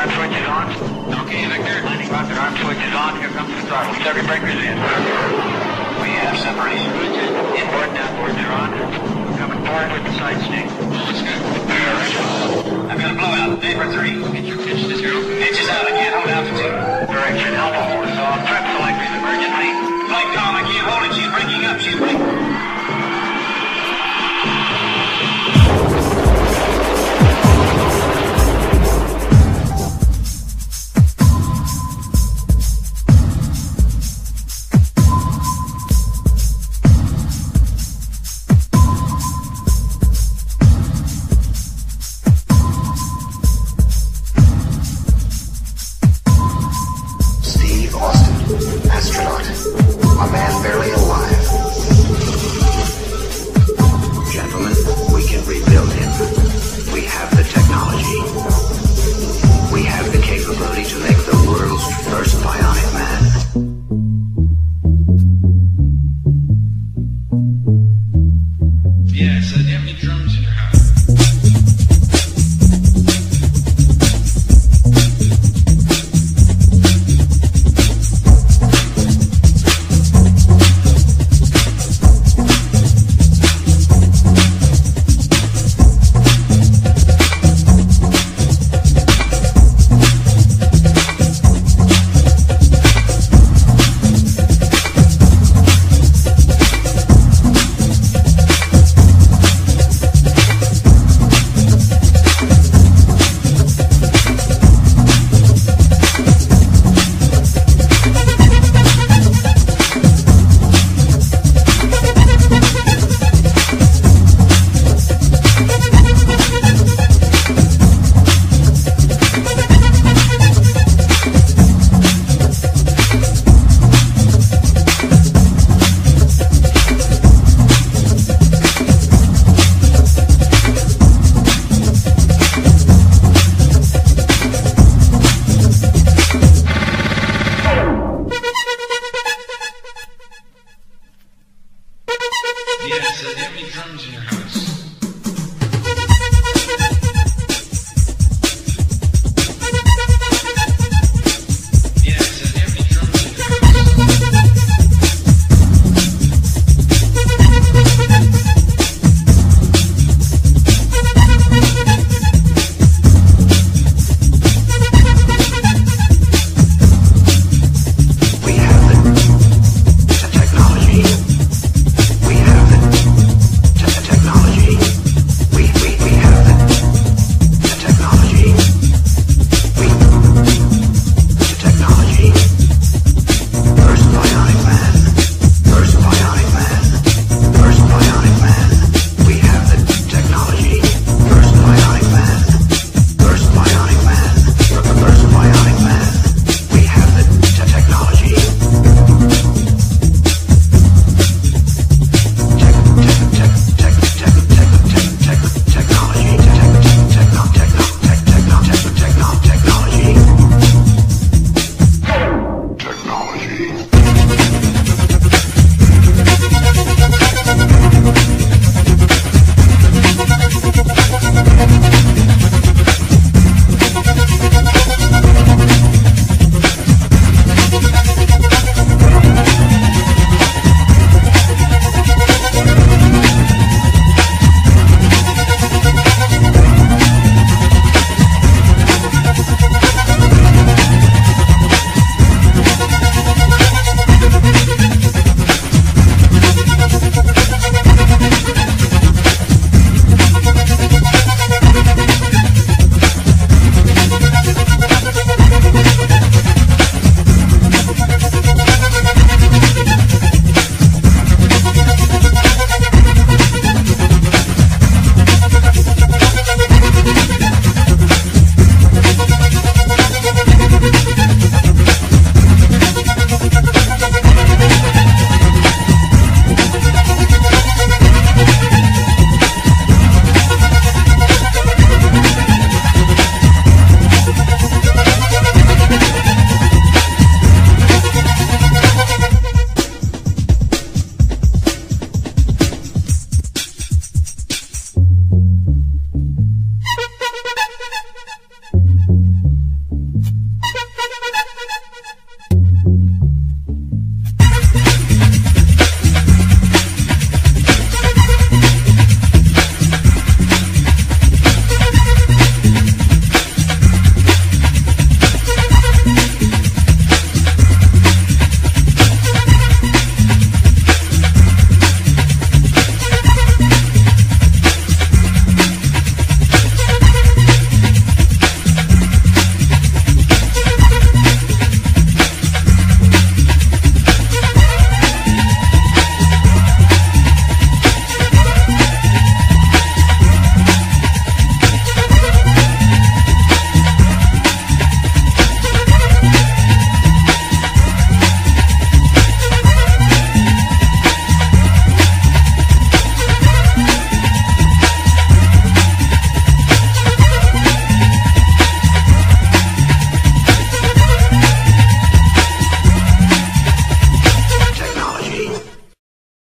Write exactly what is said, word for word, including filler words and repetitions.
arm switch is on. Okay, Victor. Landing rocket arm switch is on. Here comes the throttle. Circuit breaker's in. We have separation. Inboard and outboards are on. Coming forward with the side stick. Looks good. I've got a blowout. Vapor three. Get your pitch to zero. Pitch is out. I can't hold altitude. Direction. Alpha four is off. Trip selector is emergency. Flight com, I can't hold it. She's breaking up. She's breaking